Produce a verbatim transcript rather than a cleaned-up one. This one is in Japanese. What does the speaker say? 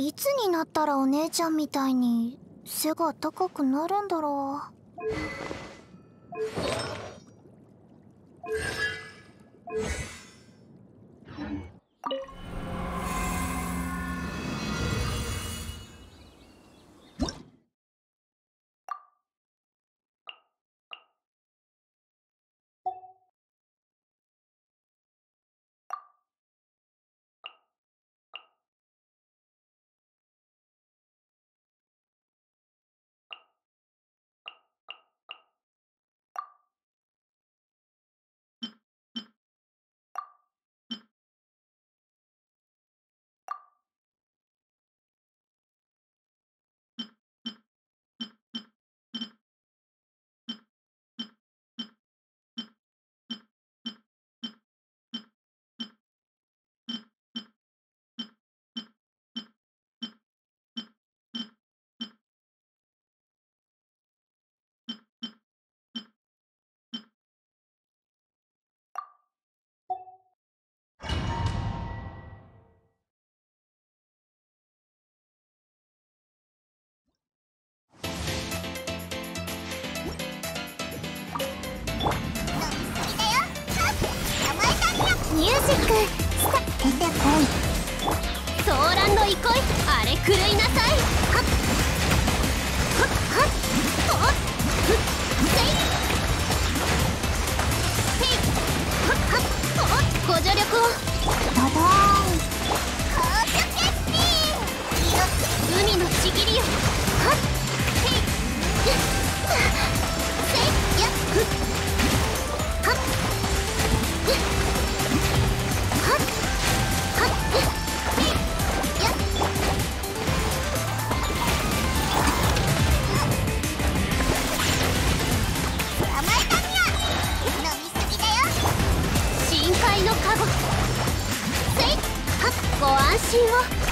いつになったらお姉ちゃんみたいに背が高くなるんだろう。ミュージックスタ出てこい。ソーランド憩い、あれ狂いなさい。はっはっはっほっふっせいへいはっはっほっご助力をドドーン。高速スピン海のちぎりよ。はっへいやっせいやっふっはっ深海のカゴせいはっご安心を。